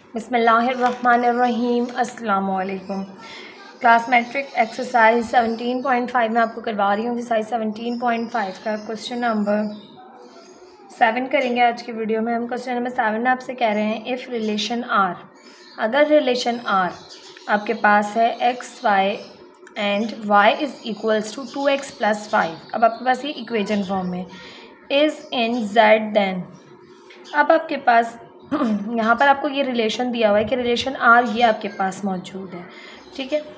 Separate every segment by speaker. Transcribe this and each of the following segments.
Speaker 1: बिस्मिल्लाहिर्रहमानिर्रहीम। अस्सलाम वालेकुम। क्लास मैट्रिक एक्सरसाइज 17.5 में आपको करवा रही हूँ। एक्सरसाइज 17.5 का क्वेश्चन नंबर 7 करेंगे आज की वीडियो में। हम क्वेश्चन नंबर 7 में आपसे कह रहे हैं इफ़ रिलेशन आर, अगर रिलेशन आर आपके पास है X Y and Y is equals to 2x + 5। अब आपके पास ये इक्वेशन फॉर्म में इज़ इन जेड देन। अब आपके पास यहाँ पर आपको ये रिलेशन दिया हुआ है कि रिलेशन आर ये आपके पास मौजूद है, ठीक है।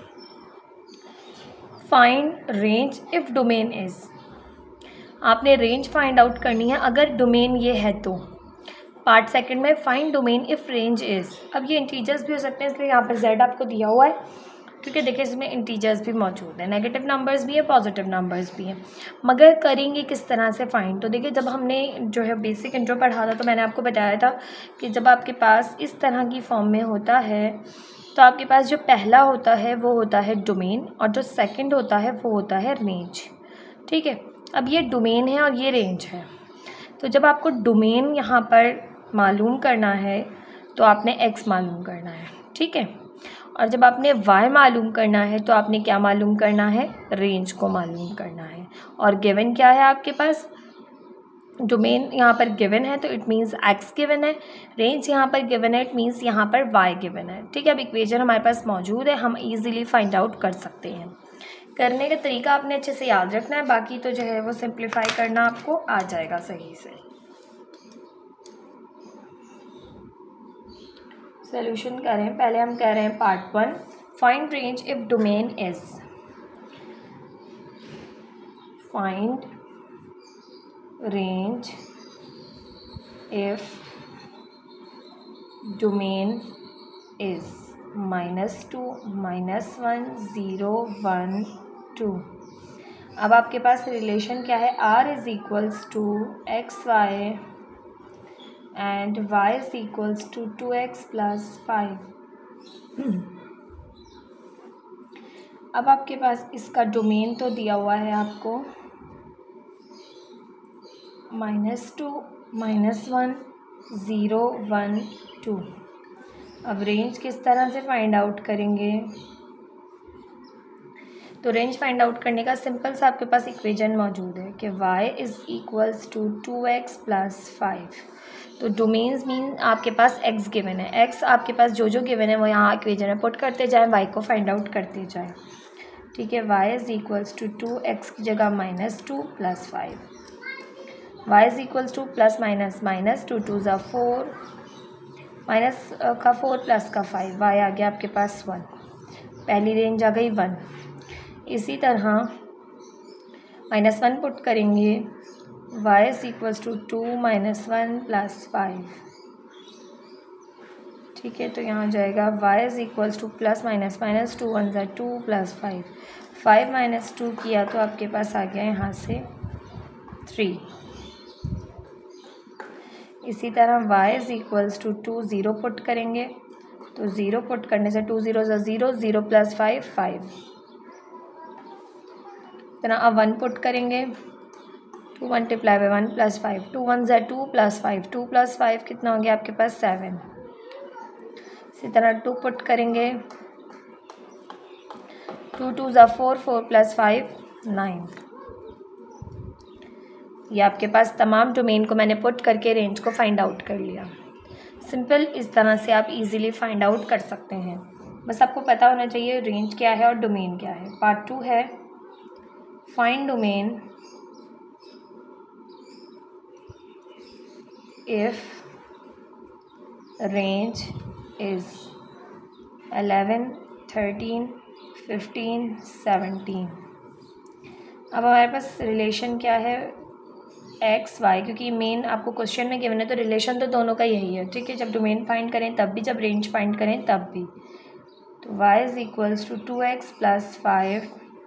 Speaker 1: Find range if domain is, आपने रेंज फाइंड आउट करनी है अगर डोमेन ये है तो। पार्ट सेकंड में find domain if range is. अब ये इंटीजर्स भी हो सकते हैं, इसलिए यहाँ पर जेड आपको दिया हुआ है क्योंकि देखिए इसमें इंटीजर्स भी मौजूद हैं, नेगेटिव नंबर्स भी है, पॉजिटिव नंबर्स भी हैं। मगर करेंगे किस तरह से फाइंड, तो देखिए जब हमने जो है बेसिक इंट्रो पढ़ा था तो मैंने आपको बताया था कि जब आपके पास इस तरह की फॉर्म में होता है तो आपके पास जो पहला होता है वो होता है डोमेन और जो सेकंड होता है वो होता है रेंज, ठीक है। अब ये डोमेन है और ये रेंज है, तो जब आपको डोमेन यहाँ पर मालूम करना है तो आपने एक्स मालूम करना है, ठीक है। और जब आपने y मालूम करना है तो आपने क्या मालूम करना है, रेंज को मालूम करना है। और गिवन क्या है आपके पास, डोमेन यहाँ पर गिवन है तो इट मीन्स x गिवन है, रेंज यहाँ पर गिवन है, इट मीन्स यहाँ पर y गिवन है, ठीक है। अब इक्वेशन हमारे पास मौजूद है, हम इजीली फाइंड आउट कर सकते हैं। करने का तरीका आपने अच्छे से याद रखना है, बाकी तो जो है वो सिंप्लीफाई करना आपको आ जाएगा सही से। सोल्यूशन करें, पहले हम कह रहे हैं part 1 find range if domain is. Find range if domain is -2 -1 0 1 2। अब आपके पास रिलेशन क्या है, r is equals to X Y and y is equals to 2x + 5। अब आपके पास इसका डोमेन तो दिया हुआ है आपको -2 -1 0 1 2। अब रेंज किस तरह से फाइंड आउट करेंगे, तो रेंज फाइंड आउट करने का सिंपल सा आपके पास इक्वेशन मौजूद है कि y is equals to 2x + 5। तो डोमेन्स मीन आपके पास x गिवन है, x आपके पास जो जो गिवन है वो यहाँ इक्वेशन में पुट करते जाएं, y को फाइंड आउट करते जाएं, ठीक है। y is equals to 2x की जगह -2 + 5, y is equals to plus minus -2 2 ज़ा 4 माइनस का 4 प्लस का 5, y आ गया आपके पास 1, पहली रेंज आ गई 1। इसी तरह -1 पुट करेंगे, y इज़ इक्वल्स टू 2 -1 + 5, ठीक है। तो यहाँ जाएगा y is equals to plus minus -2 1 ज़ा 2 + 5, 5 - 2 किया तो आपके पास आ गया यहाँ से 3। इसी तरह y is equals to 2 0 put करेंगे, तो 0 पुट करने से 2 0 ज़ा 0 0 + 5 5। तरह अब 1 पुट करेंगे, 2 × 1 + 5, 2 1 ज़ा 2 + 5, 2 + 5 कितना हो गया आपके पास 7। इसी तरह 2 पुट करेंगे, 2 2 ज़ा 4 4 + 5 9। ये आपके पास तमाम डोमेन को मैंने पुट करके रेंज को फाइंड आउट कर लिया। सिंपल इस तरह से आप इजीली फाइंड आउट कर सकते हैं, बस आपको पता होना चाहिए रेंज क्या है और डोमेन क्या है। पार्ट 2 है find domain if range is 11 13 15 17। अब हमारे पास रिलेशन क्या है, एक्स वाई, क्योंकि मेन आपको क्वेश्चन में गिवन है तो रिलेशन तो दोनों का यही है, ठीक है। जब डोमेन फाइंड करें तब भी, जब रेंज फाइंड करें तब भी। तो y is equals to 2x + 5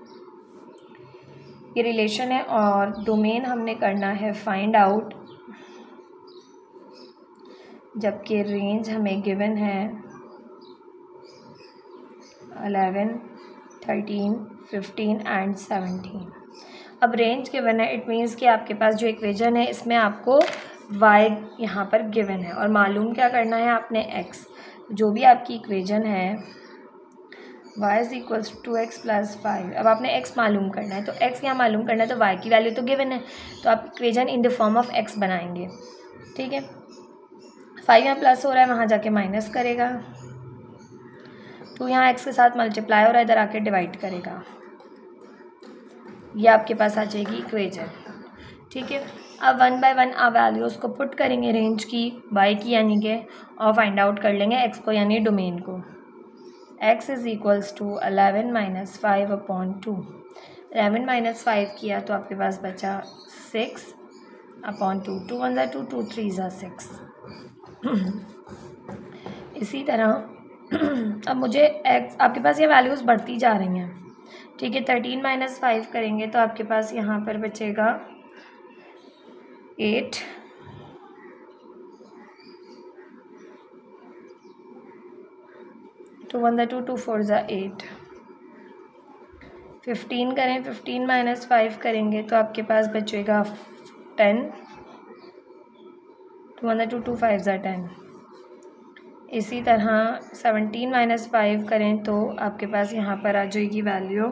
Speaker 1: ये रिलेशन है और डोमेन हमने करना है फाइंड आउट, जबकि रेंज हमें गिवन है 11 13 15 एंड 17। अब रेंज गिवन है, इट मीन्स कि आपके पास जो इक्वेशन है इसमें आपको y यहाँ पर गिवन है और मालूम क्या करना है आपने x। जो भी आपकी इक्वेशन है y is equals to X plus 5। अब आपने x मालूम करना है, तो x यहाँ मालूम करना है, तो y की वैल्यू तो गिवन है, तो आप equation in the form of x बनाएंगे। ठीक है, 5 यहाँ प्लस हो रहा है, वहाँ जाके माइनस करेगा, 2 यहाँ x के साथ मल्टीप्लाई हो रहा है, इधर आके डिवाइड करेगा, ये आपके पास आ जाएगी इक्वेशन। ठीक है, अब 1 बाय 1 आप वैल्यूज़ को पुट करेंगे रेंज की, y की यानी कि, और फाइंड आउट कर लेंगे x को यानी डोमेन को। x is equals to 11 minus 5 upon 2। 11 minus 5 किया तो आपके पास बचा 6 अपॉन 2। 2 1 ज़ा 2, 2 3 ज़ा 6। इसी तरह अब मुझे x, आपके पास ये वैल्यूज़ बढ़ती जा रही हैं। ठीक है, 13 माइनस 5 करेंगे तो आपके पास यहाँ पर बचेगा 8। 2 1 ज़ा 2, 2 4 ज़ा 8। 15 करें, 15 माइनस 5 करेंगे तो आपके पास बचेगा 10। 2 1 ज़ा 2, 2 5 ज़ा 10। इसी तरह 17 माइनस 5 करें तो आपके पास यहाँ पर आ जाएगी वैल्यू,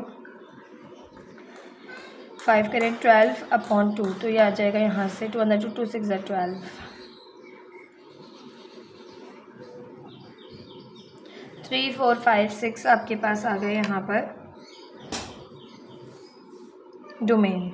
Speaker 1: 5 करें 12 अपॉन 2, तो ये आ जाएगा यहाँ से 2 1 ज़ा 2, 2 6 ज़ा 12। 3 4 5 6 आपके पास आ गए यहाँ पर डोमेन।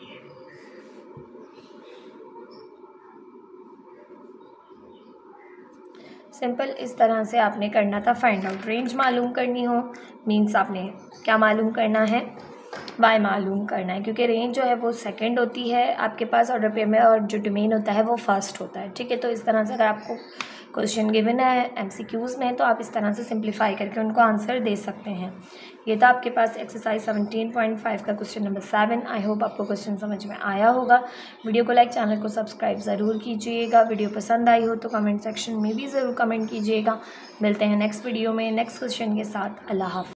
Speaker 1: सिंपल इस तरह से आपने करना था फाइंड आउट। रेंज मालूम करनी हो मीन्स आपने क्या मालूम करना है, y मालूम करना है, क्योंकि रेंज जो है वो सेकंड होती है आपके पास ऑर्डर पे में, और जो डोमेन होता है वो फर्स्ट होता है। ठीक है, तो इस तरह से अगर आपको क्वेश्चन गिवन है MCQs में तो आप इस तरह से सिंप्लीफाई करके उनको आंसर दे सकते हैं। ये था आपके पास एक्सरसाइज 17.5 का क्वेश्चन नंबर 7। आई होप आपको क्वेश्चन समझ में आया होगा। वीडियो को लाइक, चैनल को सब्सक्राइब ज़रूर कीजिएगा। वीडियो पसंद आई हो तो कमेंट सेक्शन में भी ज़रूर कमेंट कीजिएगा। मिलते हैं नेक्स्ट वीडियो में नेक्स्ट क्वेश्चन के साथ। अल्लाह हाफ़िज़।